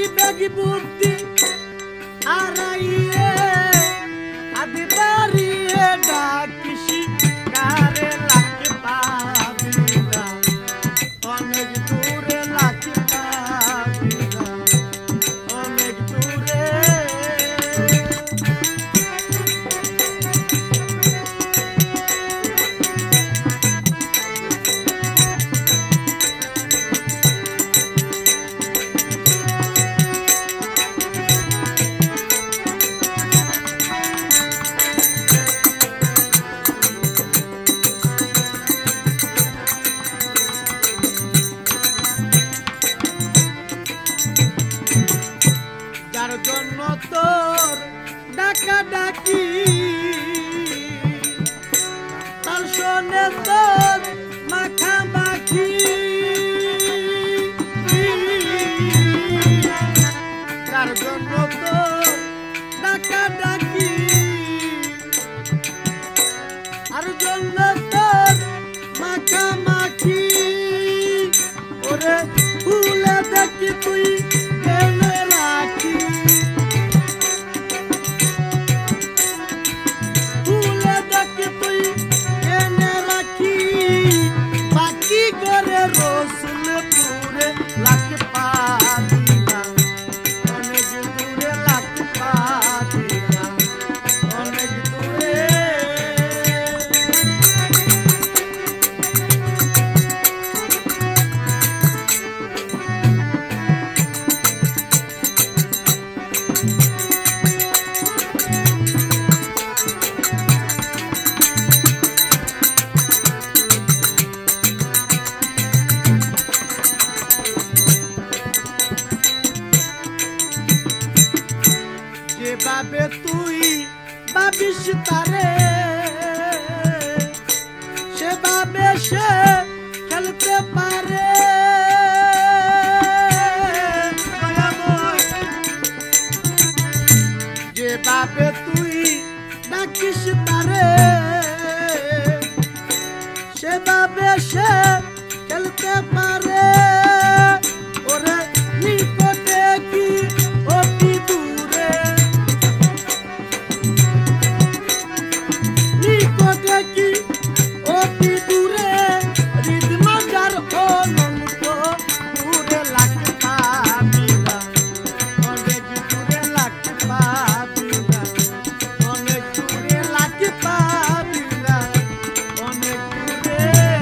baggy বুদ্ধি আরাইয়ে আদি বাড়িয়ে ডাকিসি কারে লাকে পাবি না অনেক দূরে লাকে পাবি না অনেক দূরে জন্য তোর ডাকা ডাকি তার শোনে তোর মাখামাখি তার জন্য তোর ডাকা ডাকি আর জন্য তোর মাখামাখি ওরে ফুলে দেখি তুই কেনে রাখি ফুলে দেখি তুই কেনে রাখি বাকি করে রসুল পুরে লাকে পাবি না অনেক দূরে লাকে পাবি না অনেক দূরে যেভাবে তুই ভাবিস তারে সেভাবে সে খেলতে পারে যেভাবে তুই ডাকিস তারে সেভাবে সে খেলতে পারে ওরে নিকটে কি অতি দূরে নিকটে কি অতি দূরে হৃদ মাজার অনন্ত দূরে লাকে পাবি না অনেক দূরে লাকে পাবি না অনেক দূরে লাকে পাবি না অনেক দূরে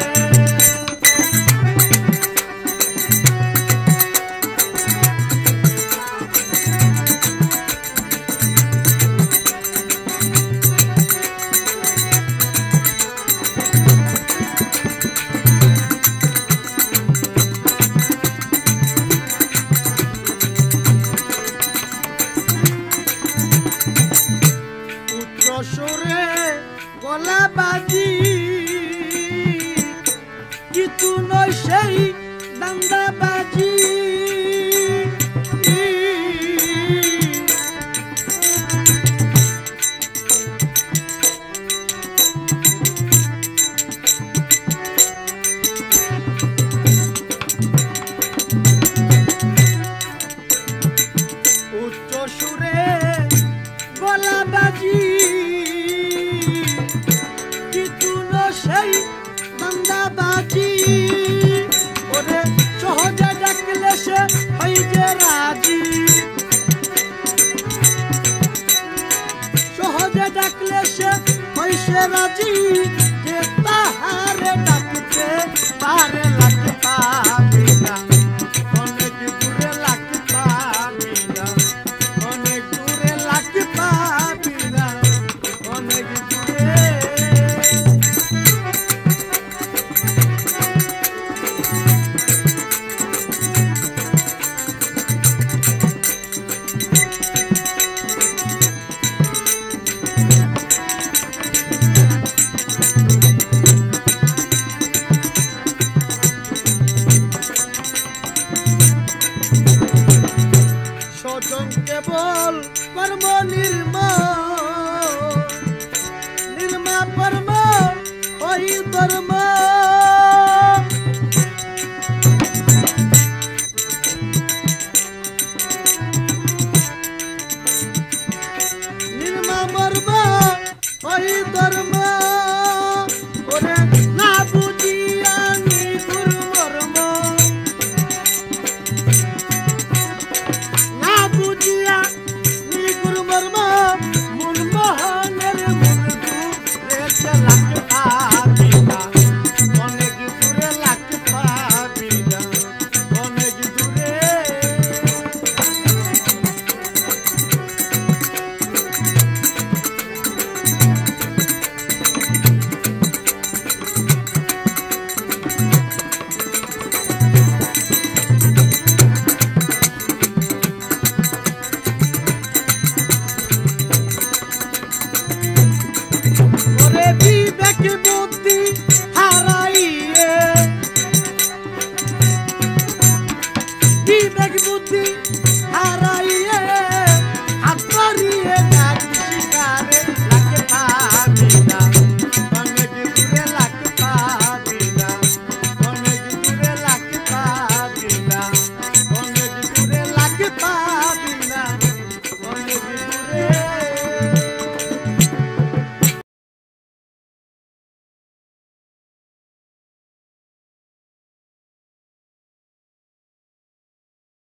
সুরে গলা বাজি কিছু নয় সেই দান্দা বাজি উচ্চ সুরে গলা বাজি সেই বান্দাবাজি ওরে সহজে ডাকলে সে হই যে রাজি সহজে ডাকলে সে হই সে রাজি